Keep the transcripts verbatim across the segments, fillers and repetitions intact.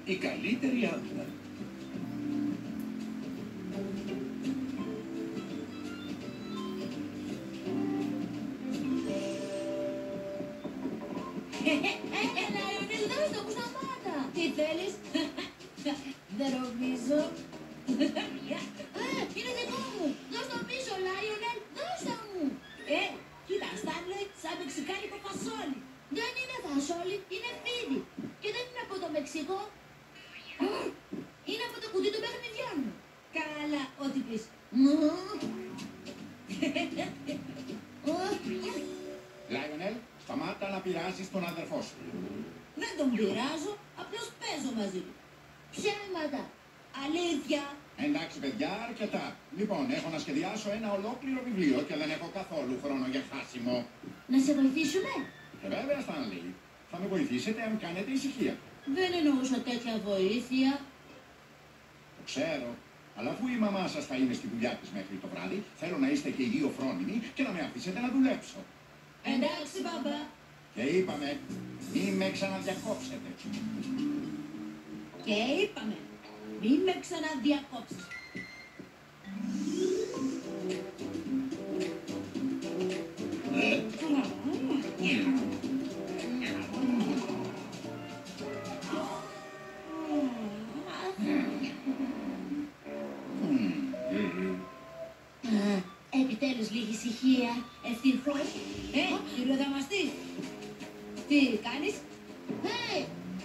η καλύτερη άμυνα. Έλα, Λάιονελ, δώσ' το μου, σταμάτα. Τι θέλεις? Δεν νομίζω. Είναι δικό μου. Δώσ' το πίσω, Λάιονελ, δώσ' το μου. Ε, κοίτα, Στάνλεϊ, σαν μεξικάνικο φασόλι. Δεν είναι φασόλι, είναι φίδι. Και δεν είναι από το Μεξικό. Είναι από το κουτί των παιχνιδιών μου. Καλά, ό,τι πεις. Λάιονελ, σταμάτα να πειράζεις τον αδερφό σου. Δεν τον πειράζω, απλώς παίζω μαζί του. Ψέματα. Αλήθεια. Εντάξει, παιδιά, αρκετά. Λοιπόν, έχω να σχεδιάσω ένα ολόκληρο βιβλίο και δεν έχω καθόλου χρόνο για χάσιμο. Να σε βοηθήσουμε? Και βέβαια, Stanley, θα με βοηθήσετε αν κάνετε ησυχία. Δεν εννοούσα τέτοια βοήθεια. Το ξέρω. Αλλά αφού η μαμά σας θα είναι στη δουλειά της μέχρι το βράδυ, θέλω να είστε και οι δύο φρόνιμοι και να με αφήσετε να δουλέψω. Εντάξει, μπαμπά. Και είπαμε, μη με ξαναδιακόψετε. Και είπαμε, μη με ξαναδιακόψεις. Ε, Επιτέλους λίγη ησυχία, ευτυχώς. Ε, κύριο δαμαστή, τι κάνεις? Hey!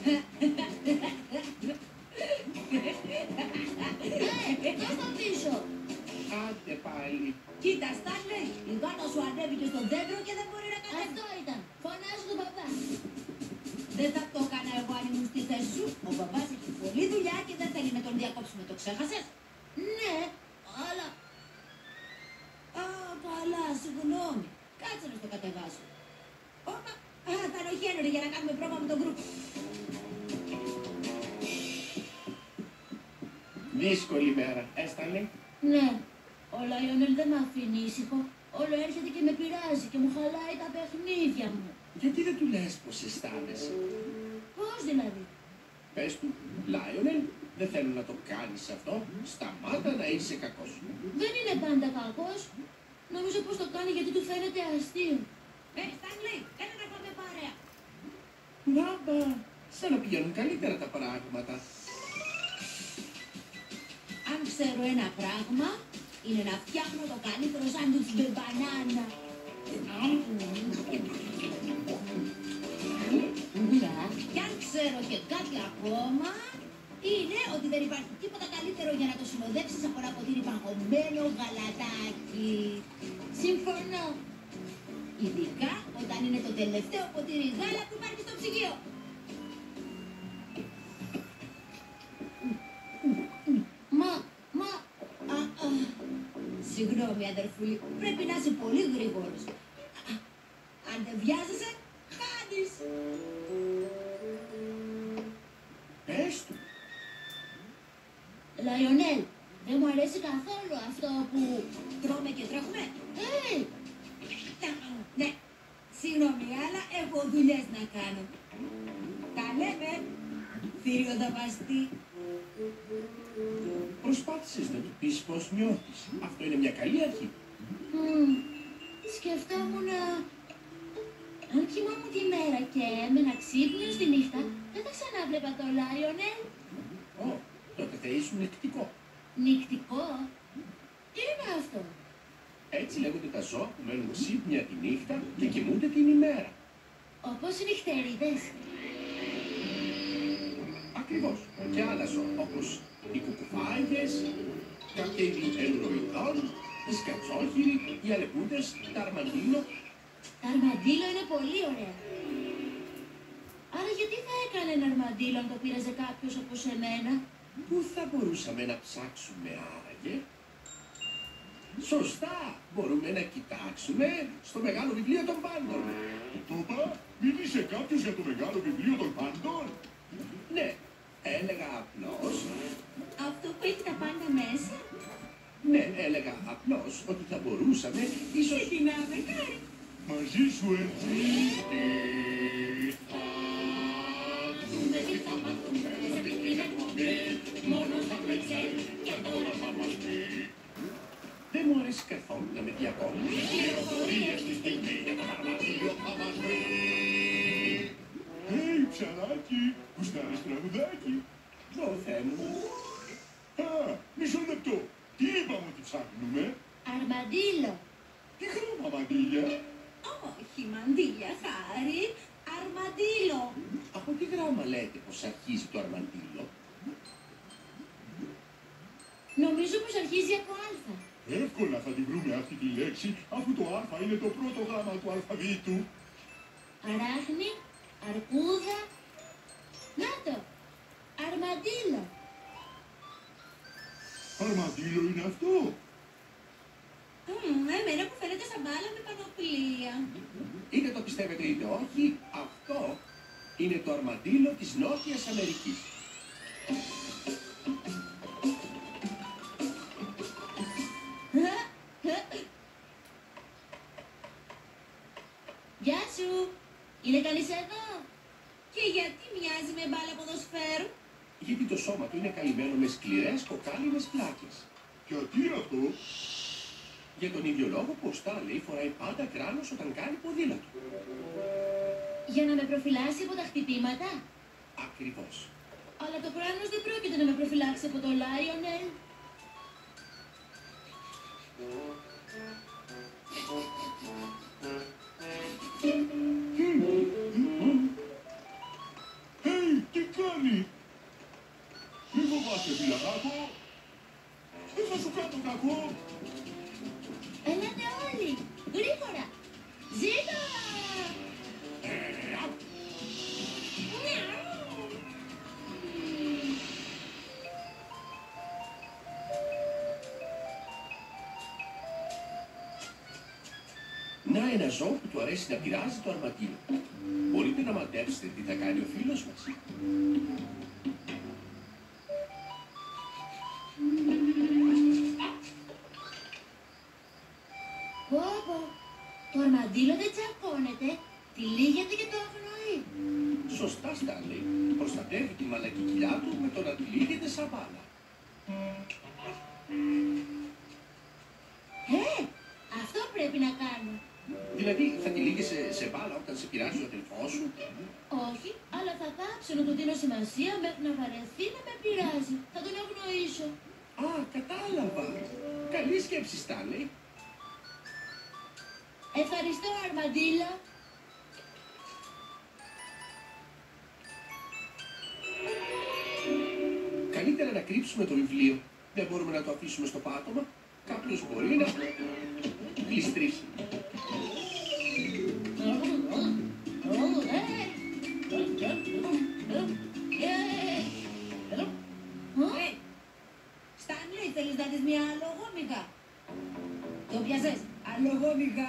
Ε, δώσ' το πίσω. άντε πάλι. Κοίτα, Στάνλεϊ, η γάτα σου ανέβηκε στο δέντρο και δεν μπορεί να κατέβει. Αυτό ήταν. Φωνάζω τον παπά. Δεν θα το έκανα εγώ αν ήμουν στη θέση σου. Ο παπάς έχει πολλή δουλειά και δεν θέλει να τον διακόψουμε. Το ξέχασες? Ναι, αλλά... Α, καλά, συγγνώμη. Κάτσε να στο κατεβάσω. Όπα, α, θα είναι ο Χένρι για να κάνουμε πρόβα με τον γκρουπ. Δύσκολη μέρα, έστανε. Ναι, ο Λάιονελ δεν με αφήνει ήσυχο. Όλο έρχεται και με πειράζει και μου χαλάει τα παιχνίδια μου. Γιατί δεν του λες πως αισθάνεσαι? Πώς δηλαδή? Πες του, Λάιονελ, δεν θέλω να το κάνεις αυτό. Σταμάτα να είσαι κακός. Δεν είναι πάντα κακός. Νομίζω πως το κάνει γιατί του φαίνεται αστείο. Ε, Στάνλεϊ, έλα να πάμε παρέα. Μπαμπα, σαν να πηγαίνουν καλύτερα τα πράγματα. Αν ξέρω ένα πράγμα, είναι να φτιάχνω το καλύτερο σάντουιτς με μπανάνα. Και αν ξέρω και κάτι ακόμα, είναι ότι δεν υπάρχει τίποτα καλύτερο για να το συνοδεύσεις από ένα ποτήρι παγωμένο γαλατάκι. Συμφωνώ. Ειδικά όταν είναι το τελευταίο ποτήρι γάλα που υπάρχει στο ψυγείο. Μα, μα, α, α. Συγγνώμη αδερφούλη, πρέπει να είσαι πολύ γρήγορος. Αν δεν βιάζεσαι, χάνεις. Πες του. Λαϊονέλ, δεν μου αρέσει καθόλου αυτό που τρώμε και τρέχουμε. Hey! Ναι, συγγνώμη, αλλά έχω δουλειές να κάνω. Τα λέμε, θύριο δαμαστή. Προσπάθησες να του πεις πως νιώθεις. Αυτό είναι μια καλή αρχή. Mm, σκεφτόμουν να... Αν κοιμόμουν τη μέρα και έμενα ξύπνιος τη νύχτα, δεν θα ξανάβλεπα το Λάιονελ. Ω, τότε θα ήσουν νηκτικό. Νηκτικό? Τι είναι αυτό? Έτσι λέγονται τα ζώα που μένουν ξύπνια τη νύχτα και κοιμούνται την ημέρα. Όπως οι νυχτερίδες. Ακριβώς. Και άλλα ζώα, όπως οι κουκουφάγες, κάποια είδη ελουροειδών, οι σκατσόχυροι, οι αλεπούδες, τα αρμαντήλο. Τα αρμαντήλο είναι πολύ ωραία. Άρα γιατί θα έκανε ένα αρμαντήλο αν το πήραζε κάποιος όπως εμένα? Πού θα μπορούσαμε να ψάξουμε άραγε? Σωστά! Μπορούμε να κοιτάξουμε στο μεγάλο βιβλίο των πάντων. Παπά, μίλησε κάποιος για το μεγάλο βιβλίο των πάντων? Ναι, έλεγα απλώς... Αυτό που έχει τα πάντα μέσα? Ναι, έλεγα απλώς ότι θα μπορούσαμε ίσως... Τι να με κάνει? Μαζί σου έτσι... Τι θα δούμε, τι θα μάθουμε, να με τι ακόμη. Πληροφορίες στη στιγμή για τον αρμαντήλο θα μας βρει. Hey, ψαράκι, γουστάρεις τραγουδάκι? Ω, Θεέ μου. Α, μισό λεπτό. Τι είπαμε ότι ψάχνουμε? Αρμαντήλο. Τι χρώμα μαντήλια? Όχι, μαντήλια, χάρη. Αρμαντήλο. Από τι γράμμα λέτε πως αρχίζει το αρμαντήλο? Νομίζω πως αρχίζει από αλφα. Εύκολα θα τη βρούμε αυτή τη λέξη, αφού το α είναι το πρώτο γράμμα του αλφαβήτου. Αράχνη, αρκούδα. Να το. Αρμαντήλο. Αρμαντήλο είναι αυτό? Mm, εμένα μου φαίνεται σαν μπάλα με πανοπλία. Είτε το πιστεύετε είτε όχι, αυτό είναι το αρμαντήλο της Νότιας Αμερικής. Γεια σου. Είναι κανείς εδώ? Και γιατί μοιάζει με μπάλα ποδοσφαίρου? Γιατί το σώμα του είναι καλυμμένο με σκληρές κοκάλινες πλάκες. Γιατί αυτό? Για τον ίδιο λόγο που ο Stanley φοράει πάντα κράνος όταν κάνει ποδήλατο. Για να με προφυλάσει από τα χτυπήματα. Ακριβώς. Αλλά το κράνος δεν πρόκειται να με προφυλάξει από το Lionel. Hey, τι κάνει? Μη φοβάσαι, φιλαράκο. Δεν θα σου κάνω κακό. Ελάτε όλοι, γρήγορα. Ζήτω! Να ένα ζώο που του αρέσει να πειράζει το αρμαντήλο. Μπορείτε να μαντέψετε τι θα κάνει ο φίλος μας? Πω πω, το αρμαντήλο δεν τσακώνεται, τυλίγεται και το αγνοεί. Σωστά, Stanley. Προστατεύει τη μαλακή κοιλιά του με το να τυλίγεται σαν μπάλα. Ε, αυτό πρέπει να κάνω. Δηλαδή, θα τυλίγεσαι σε μπάλα όταν σε πειράζει ο αδελφός σου? Όχι, αλλά θα κάψω να του δίνω σημασία μέχρι να βαρεθεί να με πειράζει. Θα τον αγνοήσω. Α, κατάλαβα. Καλή σκέψη, Stanley. Ευχαριστώ, αρμαντήλο. Καλύτερα να κρύψουμε το βιβλίο. Δεν μπορούμε να το αφήσουμε στο πάτωμα. Κάποιος μπορεί να γλιστρήσει. Stanley, θέλεις να δεις μια αλογόμυγα? Το πιάσες, αλογόμυγα.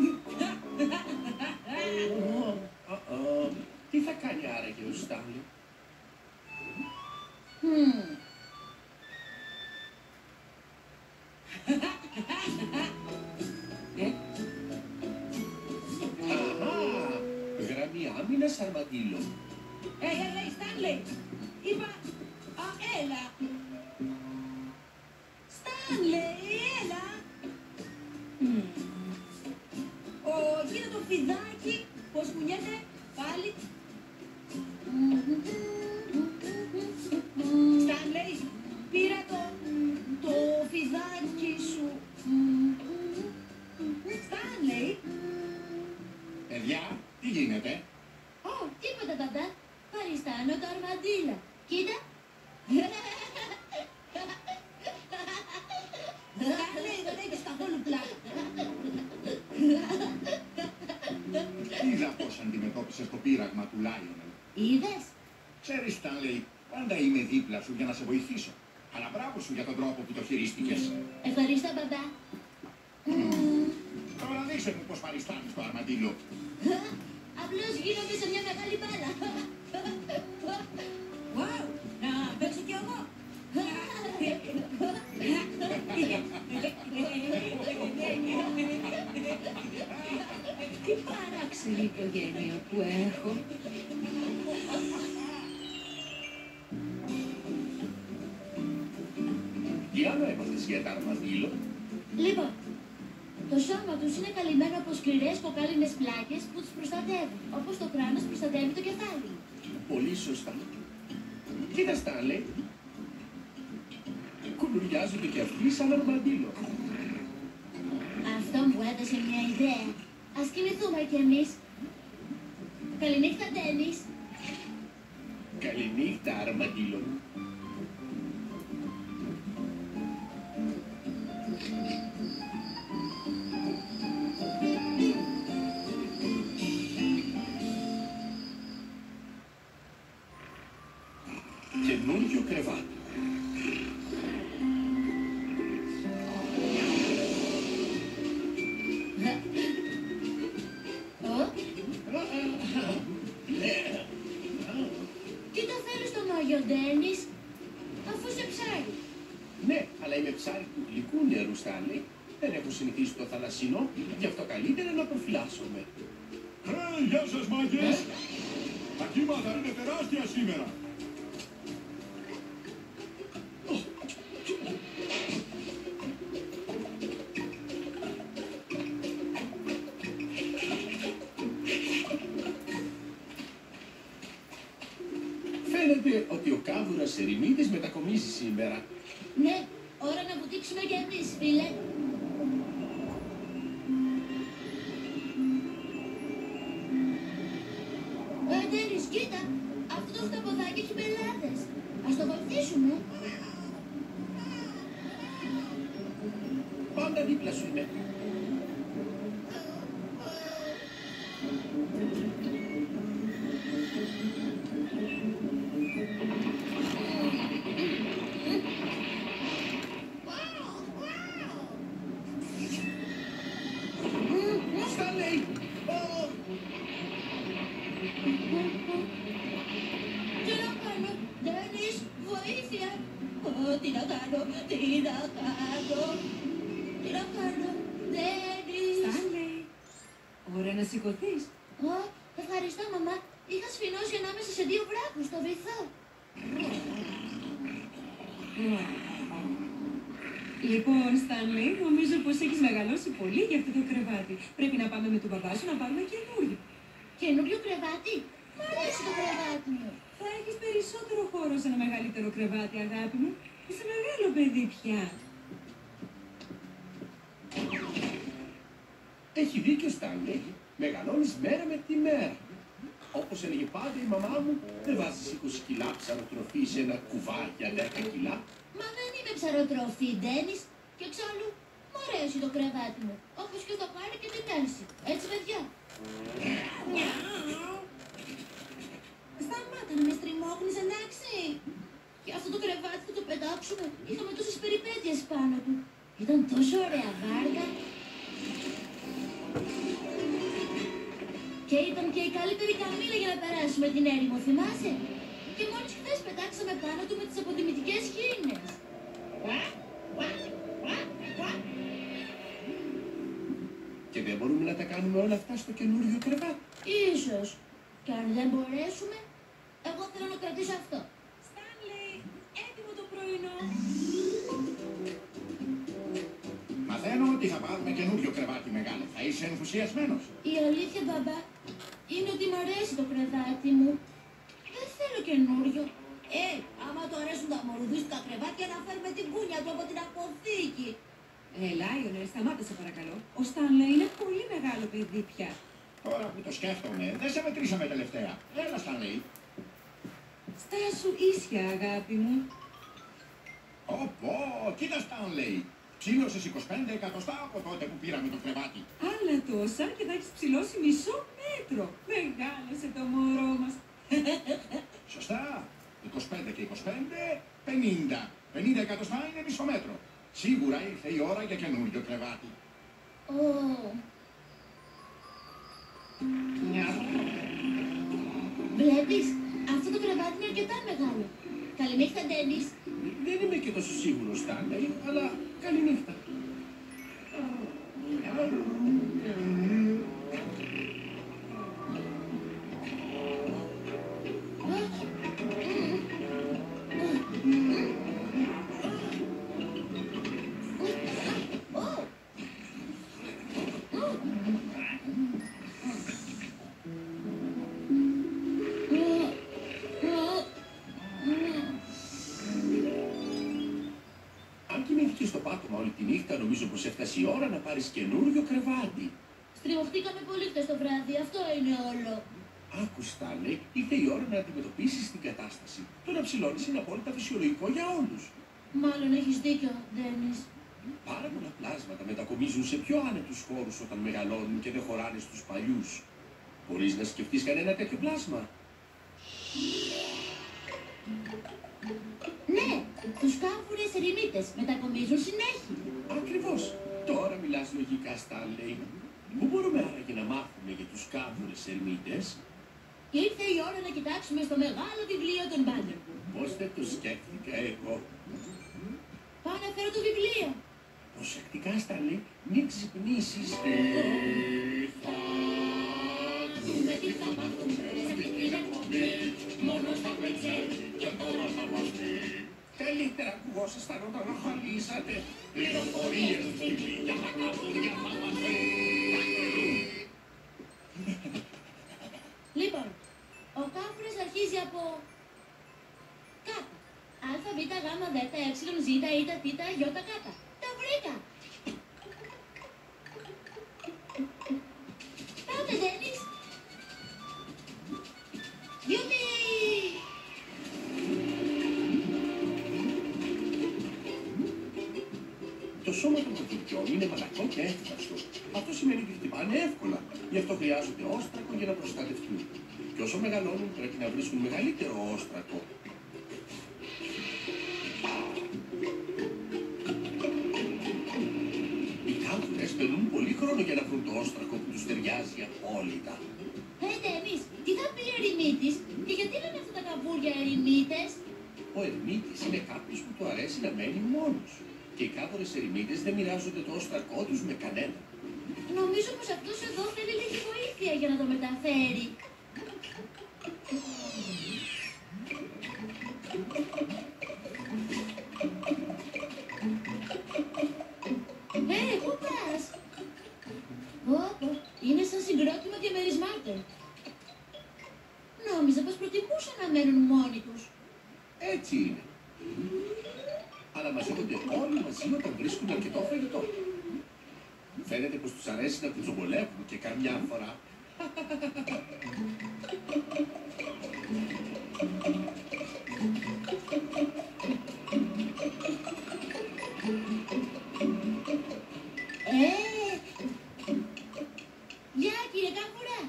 Τι θα κάνει άραγε ο Stanley? Αχα, γραμμή άμυνας αρμαντήλο. Ε, έλα, Stanley. Είπα, α, έλα. Stanley, έλα. Ο, κοίτα το φιδάκι, πώς κουνιέται, πάλι. Stanley, πήρα το, το φιδάκι σου. Stanley. Παιδιά, τι γίνεται? Ω, τίποτα, μπαμπά. Παριστάνω το αρμαντήλο. Κοίτα. Stanley, δεν έχεις καθόλου πλάκα. Είδα πώς αντιμετώπισες το πείραγμα του Lionel. Είδες. Ξέρεις, Stanley, πάντα είμαι δίπλα σου για να σε βοηθήσω. Αλλά μπράβο σου για τον τρόπο που το χειρίστηκες. Ευχαριστώ, μπαμπά. Τώρα δείξε μου πώς παριστάνεις το αρμαντήλο. Απλώς γίνομαι σε μια μεγάλη μπάλα. Wow, να παίξω κι εγώ. Τι παράξενη οικογένεια που έχω. Τι άλλο έμαθες για τα αρμαντήλο? Λοιπόν, Το σώμα τους είναι καλυμμένο από σκληρές κοκάλινες πλάκες που τους προστατεύουν, όπως το κράνος προστατεύει το κεφάλι. Πολύ σωστά. Κοίτα, Stanley. Κουλουριάζονται κι αυτοί σαν αρμαντήλο. Αυτό μου έδωσε μια ιδέα. Ας κοιμηθούμε κι εμείς. Καληνύχτα, Ντένις. Καληνύχτα, αρμαντήλο. Καινούριο κρεβάτι. Τι το θέλεις στο μάγιο, Ντένις, αφού σε ψάρι? Ναι, αλλά είμαι ψάρι του γλυκού νερού, Stanley. Δεν έχω συνηθίσει το θαλασσινό, γι' αυτό καλύτερα να προφυλάσσομαι. Ε, γεια σας, μάγκες! Τα κύματα είναι τεράστια σήμερα. Φαίνεται ότι ο κάβουρας ερημίτης μετακομίζει σήμερα. Ναι, ώρα να βουτήξουμε κι εμείς, φίλε. Ε, Ντένις, κοίτα, αυτό το χταποδάκι έχει πελάτες. Ας το βοηθήσουμε. Πάντα δίπλα σου είμαι. Stanley! Oh! Τι να κάνω, Ντένις, βοήθεια. Ω, τι να κάνω, τι να κάνω. Τι να κάνω, Ντένις. Stanley, ώρα να σηκωθείς. Ω, ευχαριστώ, μαμά. Είχα σφινώσει ανάμεσα σε δύο βράχους στο βυθό. Λοιπόν, Stanley, νομίζω πως έχεις μεγαλώσει πολύ για αυτό το κρεβάτι. Πρέπει να πάμε με τον μπαμπά σου να πάρουμε καινούριο. Καινούριο κρεβάτι. Μ' αρέσει το κρεβάτι μου. Θα έχεις περισσότερο χώρο σε ένα μεγαλύτερο κρεβάτι, αγάπη μου. Είσαι μεγάλο παιδί πια. Έχει δίκιο, Stanley. Μεγαλώνεις μέρα με τη μέρα. Όπως έλεγε πάντα η μαμά μου, δεν βάζεις είκοσι κιλά ψαροτροφή σε ένα κουβάρι για δέκα κιλά. Μα δεν είμαι ψαροτροφή, Ντένις. Και εξάλλου, μ' αρέσει το κρεβάτι μου. Όπως και το πάρει και την πέρσι. Έτσι, παιδιά. Σταμάτα να με στριμώχνεις, εντάξει. Και αυτό το κρεβάτι θα το πετάξουμε. Είχαμε τόσες περιπέτειες πάνω του. Ήταν τόσο ωραία βάρκα. Και ήταν και η καλύτερη καμήλα για να περάσουμε την έρημο, θυμάσαι? Και μόλις χθες πετάξαμε πάνω του με τις αποδημητικές χήνες. Και δεν μπορούμε να τα κάνουμε όλα αυτά στο καινούριο κρεβάτι. Ίσως. Και αν δεν μπορέσουμε, εγώ θέλω να κρατήσω αυτό. Stanley, έτοιμο το πρωινό. Μαθαίνω ότι θα πάρουμε καινούριο κρεβάτι μεγάλο. Θα είσαι ενθουσιασμένος. Η αλήθεια, μπαμπά, είναι ότι μ' αρέσει το κρεβάτι μου. Δεν θέλω καινούριο. Ε, άμα του αρέσουν τα μορουδίστικα κρεβάτια, να φέρουμε την κούνια του από την αποθήκη. Ε, Lionels, σταμάτα σε παρακαλώ. Ο Stanley είναι πολύ μεγάλο παιδί πια. Τώρα που το σκέφτομαι, δεν σε μετρήσαμε τελευταία. Έλα, Stanley. Στάσου ίσια, αγάπη μου. Ωπω, κοίτα, Stanley. Ψήλωσες είκοσι πέντε εκατοστά από τότε που πήραμε το κρεβάτι. Άλλα τόσα και θα έχεις ψηλώσει μισό μέτρο. Μεγάλωσε το μωρό μας. Σωστά. είκοσι πέντε και είκοσι πέντε, πενήντα. πενήντα εκατοστά είναι μισό μέτρο. Σίγουρα ήρθε η ώρα για καινούριο κρεβάτι. Ω. Βλέπεις, αυτό το κρεβάτι είναι αρκετά μεγάλο. Καληνύχτα, Ντένις. Δεν είμαι και τόσο σίγουρος, Stanley, αλλά καληνύχτα. νύχτα νομίζω πως έφτασε η ώρα να πάρεις καινούριο κρεβάτι. Στριμωχτήκαμε πολύ χτες το βράδυ, αυτό είναι όλο. Άκου, Stanley, ήρθε η ώρα να αντιμετωπίσεις την κατάσταση. Το να ψηλώνεις είναι απόλυτα φυσιολογικό για όλους. Μάλλον έχεις δίκιο, Ντένις. Πάρα πολλά πλάσματα μετακομίζουν σε πιο άνετους χώρους όταν μεγαλώνουν και δεν χωράνε στους παλιούς. Μπορείς να σκεφτείς κανένα τέτοιο πλάσμα? Ναι, τους κάμφουρες ερημίτες μετακομίζουν συνέχεια. Ακριβώς. Τώρα μιλάς λογικά, Stanley. Πού μπορούμε άραγε να μάθουμε για τους κάμφουρες ερμήτες? Ήρθε η ώρα να κοιτάξουμε στο μεγάλο βιβλίο των πάντων. Πώς δεν το σκέφτηκα εγώ. Πάω να φέρω το βιβλίο. Προσεκτικά, Stanley, μην ξυπνήσεις. Τι θα δούμε, τι θα μάθουμε, σε την εκπομπή, μόνο στα πετσέλ και τώρα θα μας πει. Καλύτερα ακουγόσασταν όταν αχαλίσατε. Πληροφορίες φίλοι για τα καπουριά θα μας πει. Λοιπόν, ο κάμφουρας αρχίζει από κάπα. Α, β, γ, δ, ε, ζ, η, τ, ι, κ. Τα βρήκα! Πάμε, Ντένις! Γιουπί! Το σώμα των κοκκινιών είναι μαλακό και εύθραστο. Αυτό σημαίνει ότι χτυπάνε εύκολα. Γι' αυτό χρειάζονται όστρακο για να προστατευτούν. Και όσο μεγαλώνουν πρέπει να βρίσκουν μεγαλύτερο όστρακο. Οι κάμφουρες περνούν πολύ χρόνο για να βρουν το όστρακο που τους ταιριάζει απόλυτα. Ε, Ντένις, τι θα πει ερημίτης και γιατί λένε αυτά τα καβούρια ερημίτες? Ο ερμήτης είναι κάποιος που του αρέσει να μένει μόνος. Και οι κάμφουρες ερημίτες δεν μοιράζονται το όστρακό τους με κανένα. Νομίζω πως αυτός εδώ θέλει λίγη βοήθεια για να το μεταφέρει. Ε, πού πας? Όπο, είναι σαν συγκρότημα διαμερισμάτων. Νόμιζα πως προτιμούσαν να μένουν μόνοι τους. Έτσι είναι. Αλλά μαζεύονται όλοι μαζί όταν βρίσκουν αρκετό φαγητό. Φαίνεται πως τους αρέσει να κουτσομπολεύουν και καμιά φορά. Ε, γεια κύριε Κάμφουρα.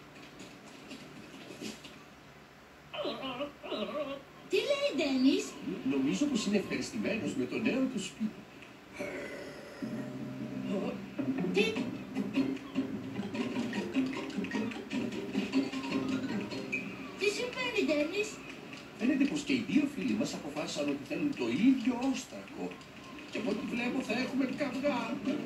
Τι λέει, Ντένις? Νομίζω πως είναι ευχαριστημένος με το νέο του σπίτι. Τι? Τι συμβαίνει, Ντένις? Φαίνεται πως και οι δύο φίλοι μας αποφάσισαν ότι θέλουν το ίδιο όστρακο. Και από ό,τι βλέπω θα έχουμε καυγά.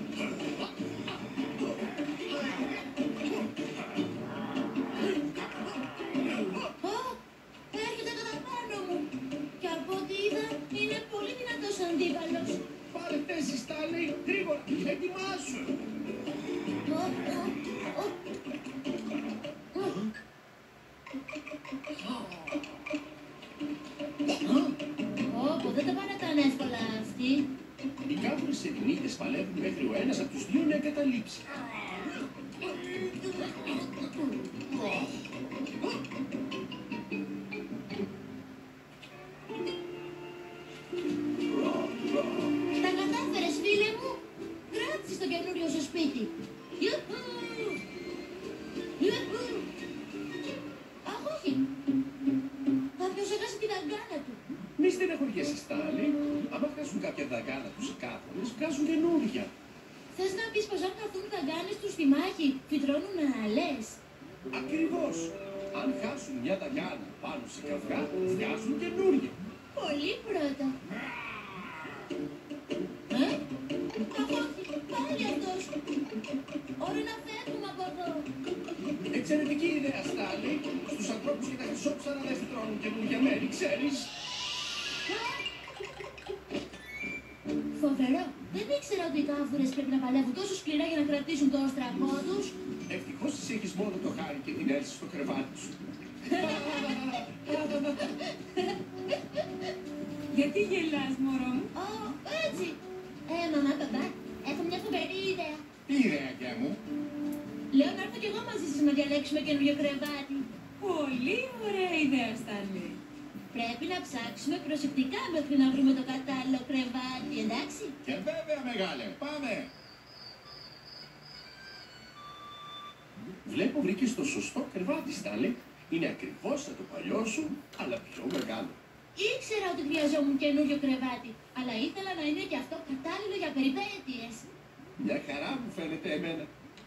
Ω, έρχεται κατά πάνω μου. Και από ό,τι είδα είναι πολύ δυνατός αντίπαλος. Πάρε θέση, Stanley, γρήγορα, ετοιμάσου. Ω, ω, ω. Ω, δεν τα παρατάνε εύκολα αυτοί. Οι κάμφουρες ερημίτες παλεύουν μέχρι ο ένας από τους δύο να εγκαταλείψει. Τα κατάφερες, φίλε μου. Κράτησες το καινούριο σου σπίτι. Ιουχου! Ιουχου! Αχ, όχι. Κάποιος έχασε τη δαγκάνα του. Μη στεναχωριέσαι, Stanley. Άμα χάσουν κάποια δαγκάνα τους οι κάμφουρες, βγάζουν καινούργια. Θες να πεις πως αν χαθούν οι δαγκάνες τους στη μάχη, φυτρώνουν άλλες? Ακριβώς. Αν χάσουν μια δαγκάνα πάνω σε καυγά, βγάζουν καινούργια. Πολύ πρώτα. Ε? Αχ, όχι. Πάλι αυτός. Ώρα να φεύγουμε από εδώ. Εξαιρετική ιδέα, Stanley. Στους ανθρώπους και τα χρυσόψαρα δεν φυτρώνουν καινούργια μέρη, ξέρεις. Φοβερό. Δεν ήξερα ότι οι κάμφουρες πρέπει να παλεύουν τόσο σκληρά για να κρατήσουν το όστρακό τους. Ευτυχώς εσύ έχεις μόνο το χάρι και την έλση στο κρεβάτι σου. Γιατί γελάς, μωρό μου? Α, έτσι. Ε, μαμά, παπά, έχω μια φοβερή ιδέα. Τι ιδέα, γεια μου? Λέω να έρθω κι εγώ μαζί σας να διαλέξουμε καινούριο κρεβάτι. Πολύ ωραία ιδέα, Stanley. Πρέπει να ψάξουμε προσεκτικά μέχρι να βρούμε το κατάλληλο κρεβάτι, εντάξει? Και βέβαια, μεγάλε, πάμε. Βλέπω βρήκες το σωστό κρεβάτι, Stanley. Είναι ακριβώς σαν το παλιό σου, αλλά πιο μεγάλο. Ήξερα ότι χρειαζόμουν καινούριο κρεβάτι, αλλά ήθελα να είναι και αυτό κατάλληλο για περιπέτειες. Μια χαρά μου φαίνεται εμένα.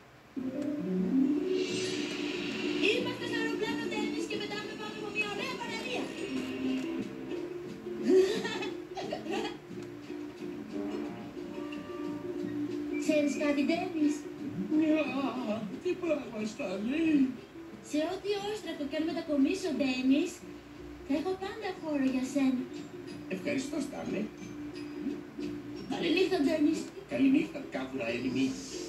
Είμαστε στο αεροπλάνο τέννις και πετάμε πάνω από μια ωραία παραλία. Ξέρεις κάτι, Ντένις? Μια, τι πράγμα, Stanley. Σε ό,τι όστρακο κι αν μετακομίσω, Ντένις, θα έχω πάντα χώρο για σένα. Ευχαριστώ, Stanley. Καληνύχτα, Ντένις. Καληνύχτα, κάβουρα Έλληνη.